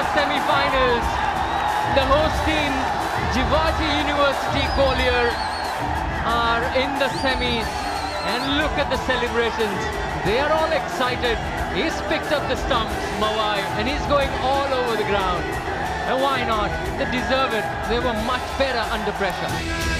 semi-finals. The host team, Jiwaji University, Gwalior, are in the semis. And look at the celebrations. They are all excited. He's picked up the stumps, Mavai, and he's going all over the ground. And why not? They deserve it. They were much better under pressure.